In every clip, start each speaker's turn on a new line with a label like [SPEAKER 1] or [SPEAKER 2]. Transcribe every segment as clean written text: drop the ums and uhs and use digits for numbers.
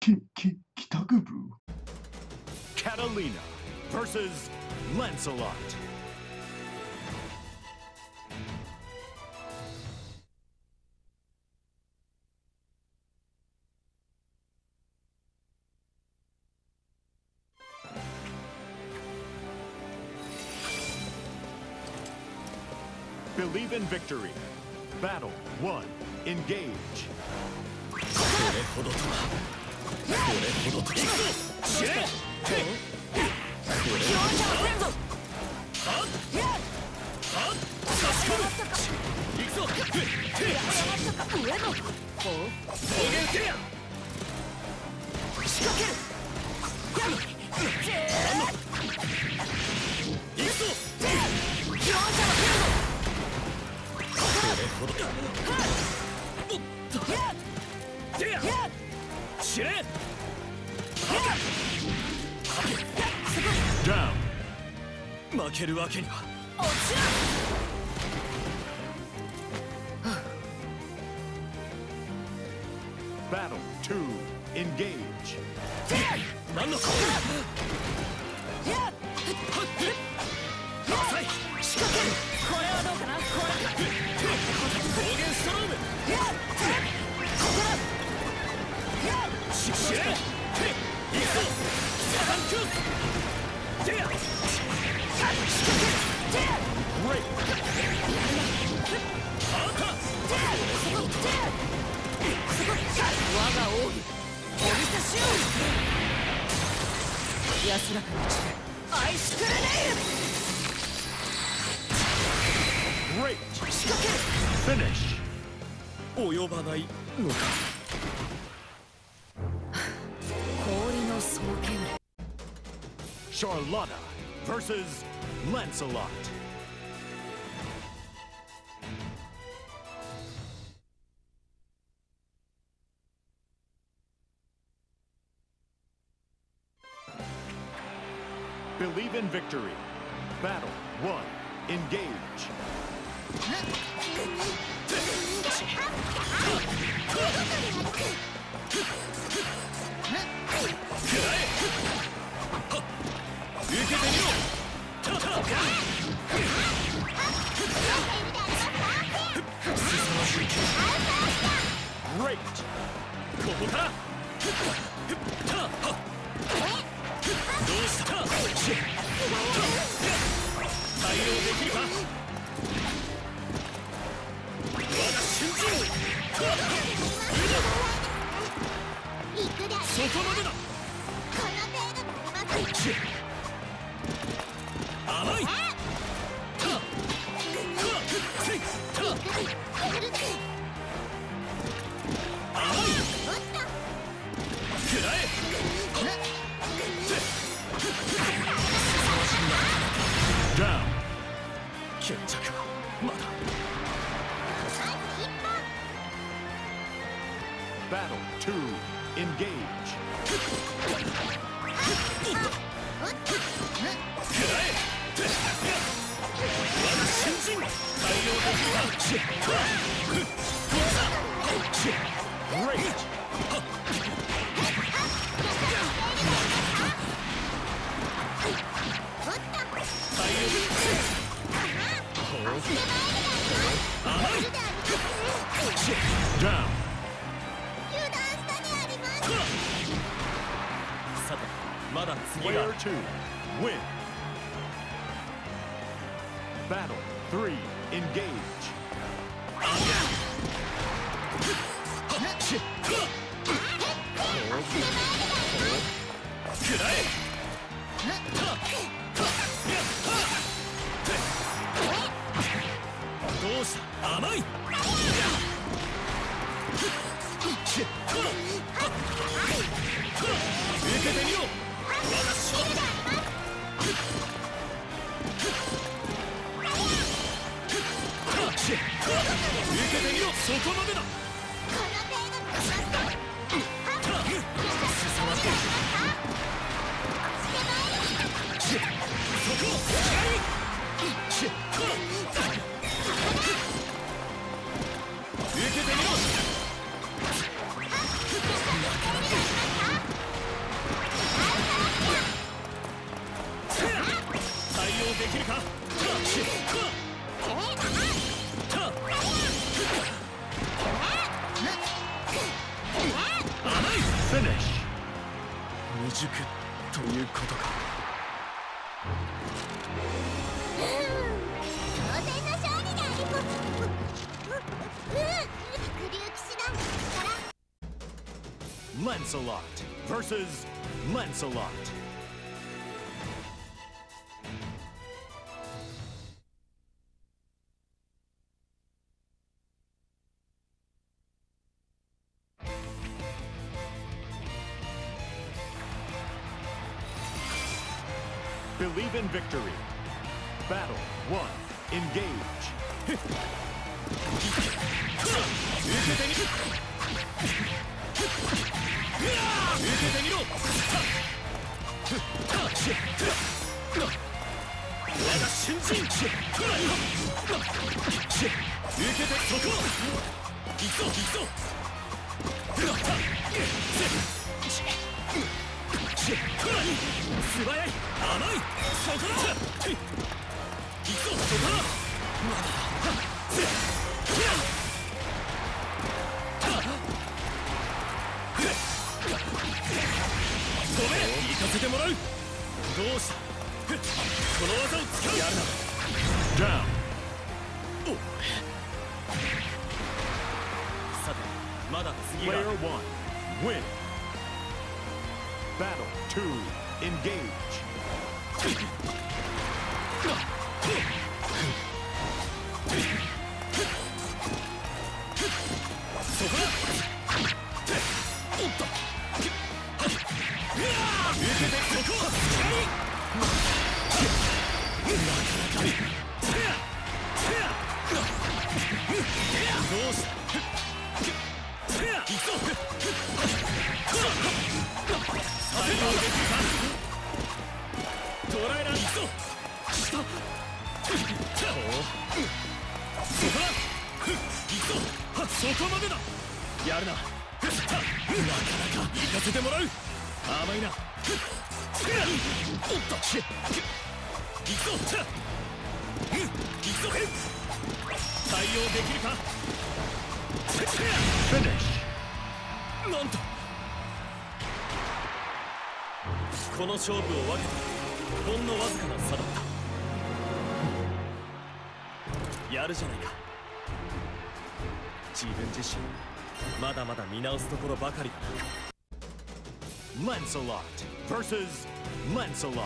[SPEAKER 1] 帰宅部
[SPEAKER 2] Catalina versus Lancelot. Believe in victory. Battle 1. Engage.
[SPEAKER 3] これほどとはこれほどとは死ねこれ
[SPEAKER 4] 容赦はせんぞ。
[SPEAKER 3] はっはっ差し込む行くぞ
[SPEAKER 4] 上の
[SPEAKER 3] 暴言せや
[SPEAKER 4] 仕掛ける。
[SPEAKER 3] 行くぞ
[SPEAKER 4] 容赦はせんぞ。
[SPEAKER 3] これほどおっとせや死ね
[SPEAKER 2] Down.
[SPEAKER 3] 負けるわけには
[SPEAKER 4] 落ちろ。
[SPEAKER 2] Battle 2. Engage.
[SPEAKER 3] 何の顔浅い
[SPEAKER 4] 仕掛ける。これはどうかな。これ
[SPEAKER 3] 暴言ストローム死ね行くぞサタンクースせや
[SPEAKER 2] Great.
[SPEAKER 3] アーカ
[SPEAKER 4] 我が奥義お見せしよう。安らかに散れアイスクレネ
[SPEAKER 2] Great.
[SPEAKER 4] 仕掛ける。
[SPEAKER 2] Finish.
[SPEAKER 3] 及ばないのか
[SPEAKER 4] 氷の双剣。
[SPEAKER 2] Charlotta versus Lancelot. Believe in victory. Battle 1. Engage.
[SPEAKER 3] 受けてみろタタ凄まじい
[SPEAKER 2] Great.
[SPEAKER 3] ここからタどうした対応できるか我が瞬人そこまでだ甘いくらえ
[SPEAKER 2] Down.
[SPEAKER 3] 決着はまだ
[SPEAKER 2] Battle 2. Engage.
[SPEAKER 3] くらえ我が瞬人対応できるか
[SPEAKER 2] Great.
[SPEAKER 3] 対応できる甘い
[SPEAKER 2] Down.
[SPEAKER 3] さてまだ次が
[SPEAKER 2] Player 2. Win. Battle 3. Engage.
[SPEAKER 3] くらえどうした甘い受けてみろ我が勝負受けてみろそこまでだ凄まじい
[SPEAKER 2] Finish.
[SPEAKER 3] 未熟ということか。
[SPEAKER 1] 当然の勝利であります。白竜騎士団から
[SPEAKER 2] Lancelot versus Lancelot. Believe in victory. Battle 1. Engage.
[SPEAKER 3] 我が新人受けてそこ行くぞ行くぞ素早い甘いそこだ行くぞそこだまだごめん行かせてもらうどうしたこの技を使うやるな
[SPEAKER 2] Down.
[SPEAKER 3] さてまだ次が
[SPEAKER 2] Player 1. Win. Battle 2. Engage.
[SPEAKER 3] そこだおっと受けてそこどうした行くぞ採用できるか捕らえらん行くぞそこだ行くぞそこまでだやるななかなか行かせてもらう甘いなおっと行くぞ行くぞ対応できるか
[SPEAKER 2] Finish.
[SPEAKER 3] なんとこの勝負を分けたほんのわずかな差だったやるじゃないか自分自身まだまだ見直すところばかりだな
[SPEAKER 2] Lancelot versus Lancelot.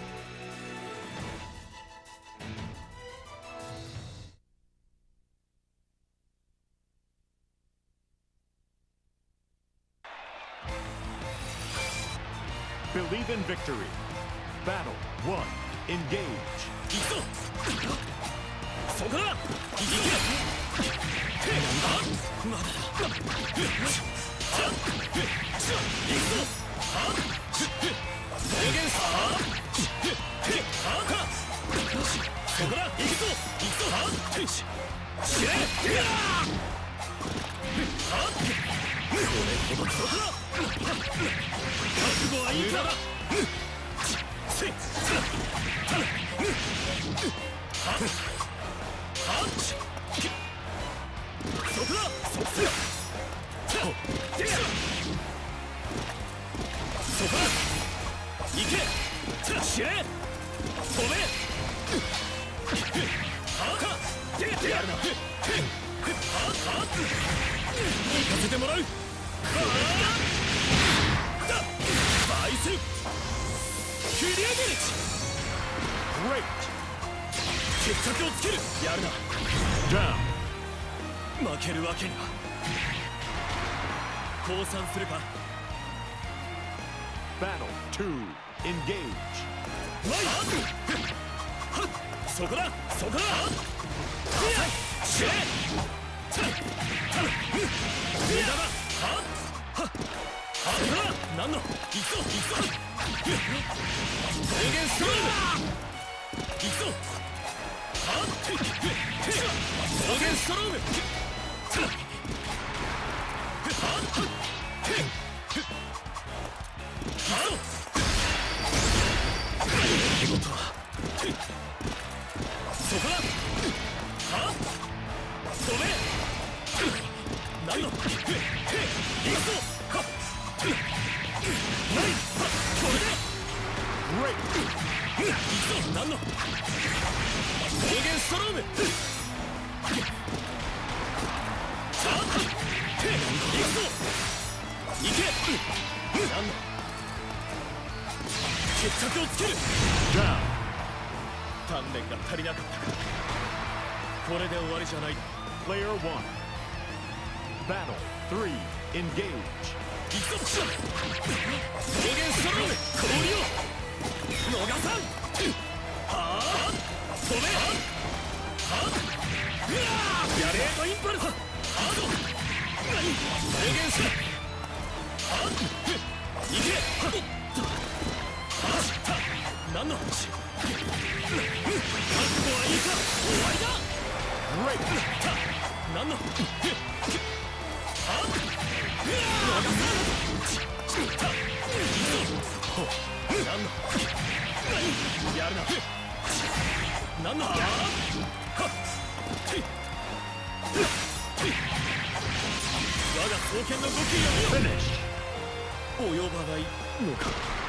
[SPEAKER 2] Believe in victory. Battle 1. Engage.
[SPEAKER 3] 行くぞそこだ行けまだだ行くぞ暴言さそこだ行くぞ行くぞ死ねこれほどか覚悟はいいかそこだそこだ行け死ね飛べやるな行かせてもらうバイス切り上げる
[SPEAKER 2] Great.
[SPEAKER 3] 決着をつけるやるな
[SPEAKER 2] Down.
[SPEAKER 3] 負けるわけには降参するか
[SPEAKER 2] Battle 2. Engage.
[SPEAKER 3] そこだそこだ死ね無駄だ何の行くぞ暴言ストローム行くぞ暴言ストローム行くぞそこだ飛べ何の行くぞ何の高原ストロームさあ行くぞ行け何の決着をつける
[SPEAKER 2] Down.
[SPEAKER 3] 鍛錬が足りなかったかこれで終わりじゃない
[SPEAKER 2] Player 1. Battle 3. Engage.
[SPEAKER 3] 行くぞ高原ストローム氷を逃さんはあ止めはあやれーとインパルスハード何高原ストはあ行けはあ何の話覚悟はいいか終わりだ
[SPEAKER 2] Great.
[SPEAKER 3] 何のはあやるな何のは我が双剣の極意を見よ
[SPEAKER 2] Finish.
[SPEAKER 3] 及ばないのか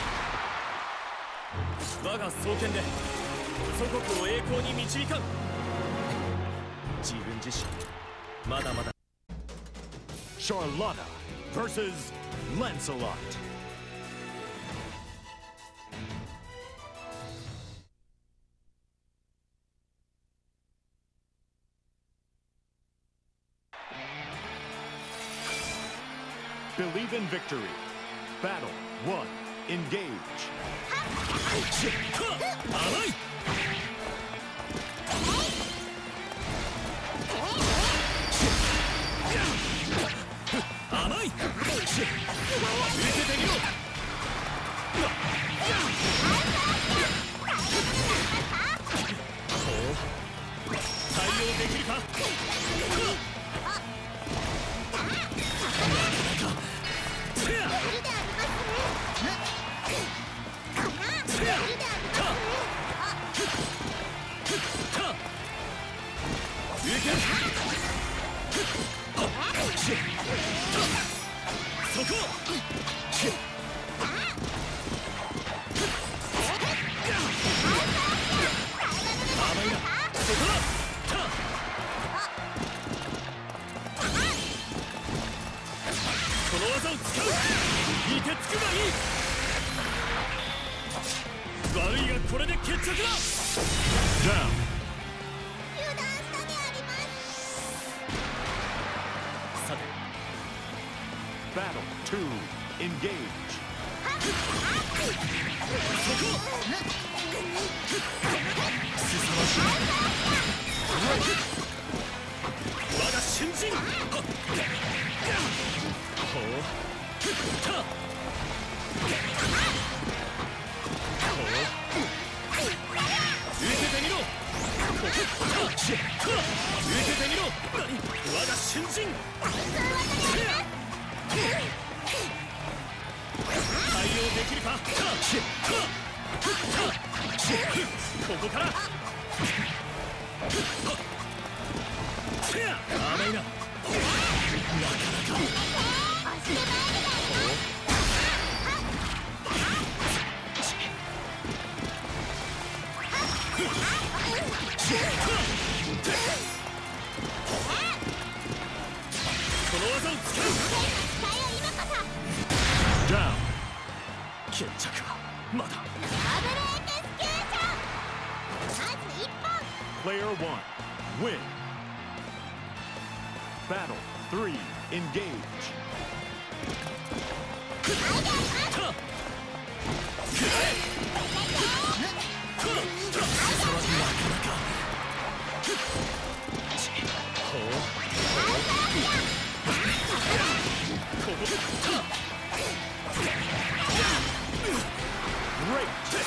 [SPEAKER 3] 我が双剣で祖国を栄光に導かん自分自身まだまだ
[SPEAKER 2] Charlotta versus Lancelot. Believe in victory. Battle 1. Engage.
[SPEAKER 3] 甘い甘い受けてみろ対応できるかそこ甘いなそこだこの技を使う凍てつくがいい悪いがこれで決着だ
[SPEAKER 2] Down.
[SPEAKER 1] 油断したであります
[SPEAKER 3] さて
[SPEAKER 2] Battle 2. Engage.
[SPEAKER 3] そこすさまじい我が新人ほうた受けてみろ受けてみろ何我が新人対応できるかここから甘いななかなかこの技を使う
[SPEAKER 2] Down.
[SPEAKER 3] 決着はまだ
[SPEAKER 1] ダブルエクスキューションまず1本
[SPEAKER 2] Player 1. Win. Battle 3. Engage.
[SPEAKER 3] たくらえたなかなかほうここた
[SPEAKER 2] Great.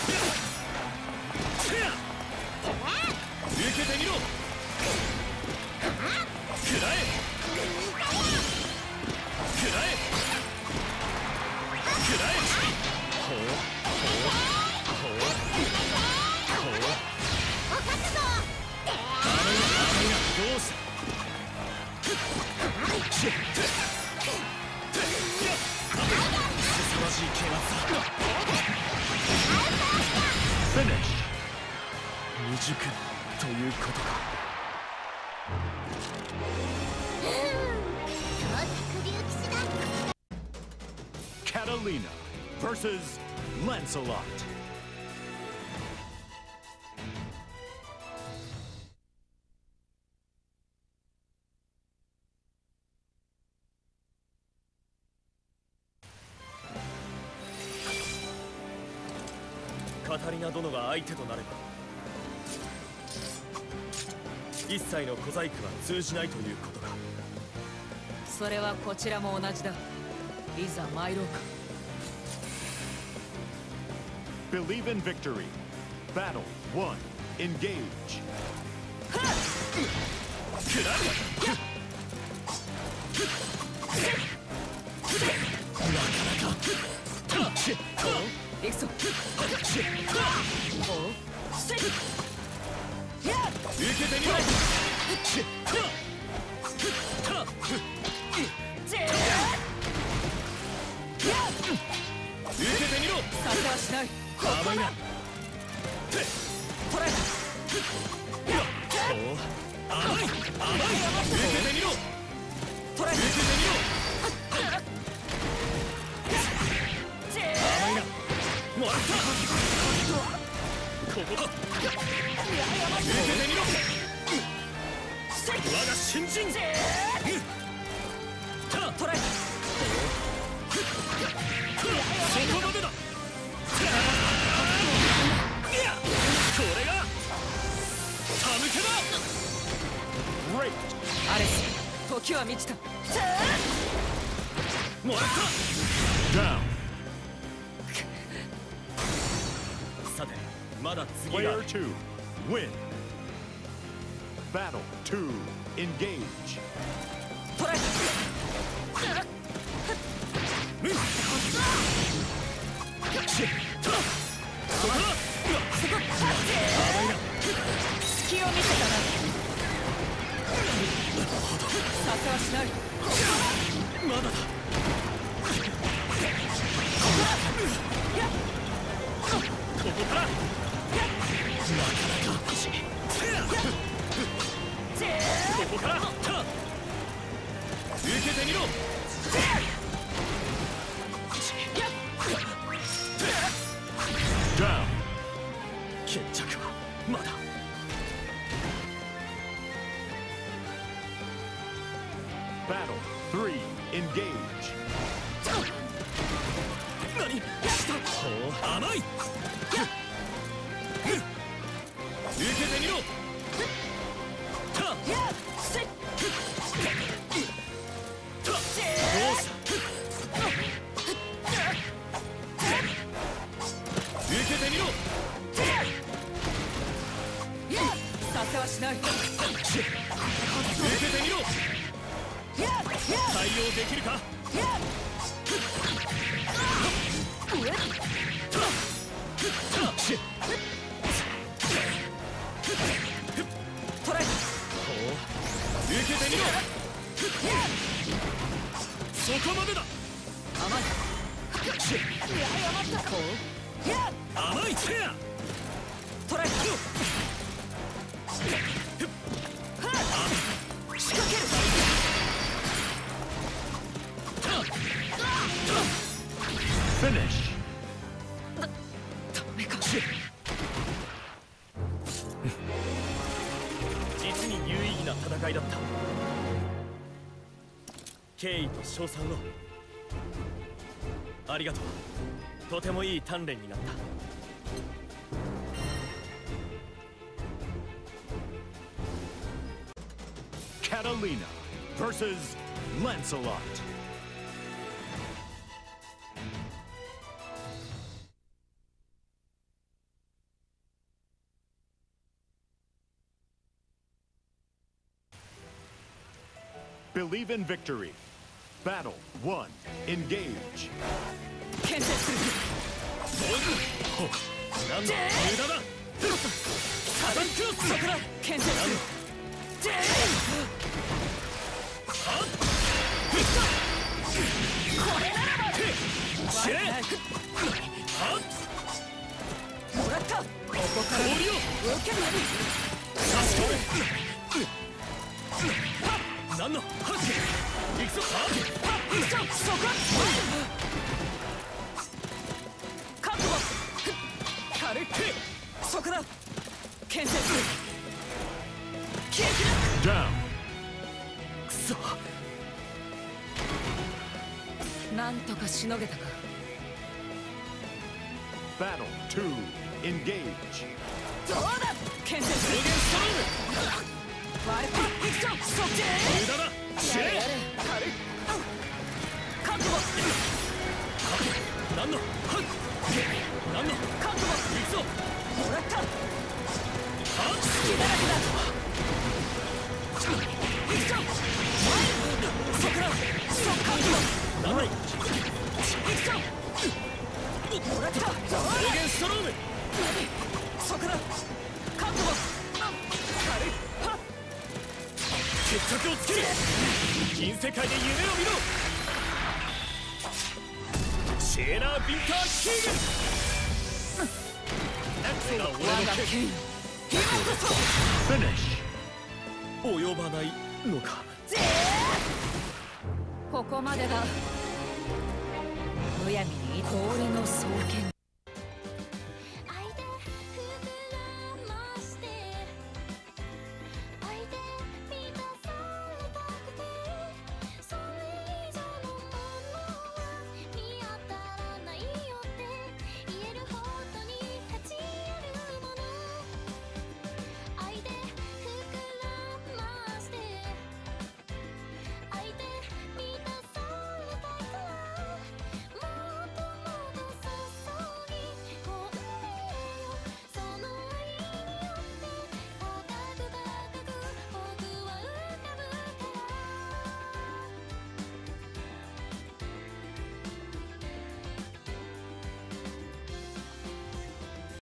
[SPEAKER 3] 受けてみろくらえくらえくらえほうほう
[SPEAKER 1] お覚悟
[SPEAKER 3] 甘いなどうした凄まじい剣圧だ
[SPEAKER 2] Finish.
[SPEAKER 3] 熟ということか。
[SPEAKER 1] 超作竜騎士だ。
[SPEAKER 2] Catalina versus Lancelot.
[SPEAKER 3] 「カタリナ殿が相手となれば一切の小細工は通じないということか。
[SPEAKER 4] それはこちらも同じだ。いざ参ろうか。
[SPEAKER 2] Believe in victory. Battle 1. Engage.
[SPEAKER 3] くら
[SPEAKER 4] 行くぞ。
[SPEAKER 3] 受けてみろ。受けてみろ。
[SPEAKER 4] させはしない。
[SPEAKER 3] 甘いな。
[SPEAKER 4] トライ。
[SPEAKER 3] おう甘い甘い。受けてみろ。
[SPEAKER 4] トライ。
[SPEAKER 3] 受けてみろ。甘いな。もらった。ここだ。受けてみろ。我が新人。
[SPEAKER 4] トライ。
[SPEAKER 3] そこまでだ。これがタヌケだ。
[SPEAKER 2] Great.
[SPEAKER 4] アレス、時は満ちた。
[SPEAKER 3] もらった。
[SPEAKER 2] Down.
[SPEAKER 3] さて、まだ次が。
[SPEAKER 2] Player 2. Win. Battle 2. Engage.
[SPEAKER 4] トライ。隙を見せたな。させはしない。
[SPEAKER 3] まだだ。ここから。なかなか。ここから。受けてみろ。
[SPEAKER 2] Down.
[SPEAKER 3] 決着はまだ。
[SPEAKER 2] Battle 3. Engage.
[SPEAKER 3] 何ほう甘い。受けてみろ。どうした受けてみろ。
[SPEAKER 4] させはしない。
[SPEAKER 3] 受けてみろ。対応できるか。
[SPEAKER 4] トライ。
[SPEAKER 3] 受けてみろ。そこまでだ。
[SPEAKER 4] 甘い。
[SPEAKER 3] 甘い。
[SPEAKER 4] トライ。仕掛ける。
[SPEAKER 2] Finish.
[SPEAKER 4] ダメか。
[SPEAKER 3] 実に有意義な戦いだった。敬意と称賛をありがとう。とてもいい鍛錬になった。
[SPEAKER 2] Catalina versus Lancelot. Believe in victory. Battle 1. Engage.
[SPEAKER 4] 牽制する。
[SPEAKER 3] なんだ無駄だ。サダンクロス。
[SPEAKER 4] そこだ。牽制する。これならば。
[SPEAKER 3] 知れ。
[SPEAKER 4] もらっったここから
[SPEAKER 3] 氷を
[SPEAKER 4] 受ける
[SPEAKER 3] 差し込め何のはっ行くぞ
[SPEAKER 4] そこ覚悟軽いそこだ牽制する消え切る
[SPEAKER 2] Down.
[SPEAKER 3] くそ
[SPEAKER 4] なんとかしのげたか
[SPEAKER 2] Battle 2. Engage.
[SPEAKER 4] どうだ牽制する
[SPEAKER 3] 無限ストローム
[SPEAKER 4] 割れた行くぞそっち
[SPEAKER 3] 無駄だ死ね
[SPEAKER 4] やれやれ軽い覚悟
[SPEAKER 3] 何のはっ何の
[SPEAKER 4] 覚悟
[SPEAKER 3] 行くぞ
[SPEAKER 4] もらった
[SPEAKER 3] はっ
[SPEAKER 4] 血だらけだ行くぞそこだそっ覚悟
[SPEAKER 3] 何の
[SPEAKER 4] 行くぞもらったどうだ
[SPEAKER 3] 無限ストローム
[SPEAKER 4] そこだ覚悟軽いはっ
[SPEAKER 3] 決着をつける銀世界で夢を見ろシェーナー・ビンター・キーグ
[SPEAKER 4] 我が剣今こそ
[SPEAKER 2] Finish.
[SPEAKER 3] 及ばないのか
[SPEAKER 4] ここまでだむやみに氷の